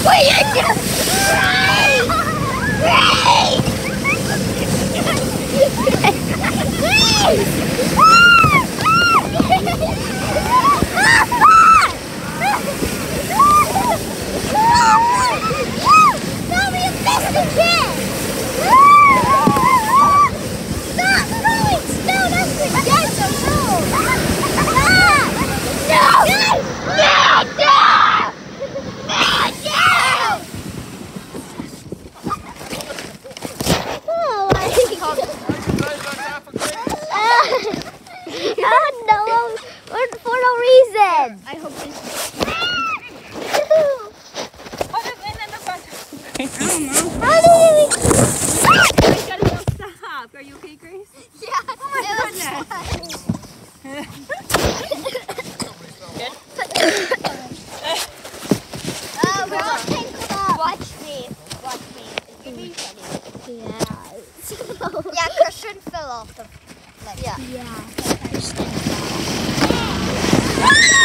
For no reason. I hope this. I gotta go stop. Are you okay, Grace? Yeah. Oh my goodness. Watch me. Watch me. It's gonna be funny. Yeah. Yeah, Kristen fell off the ledge. Yeah.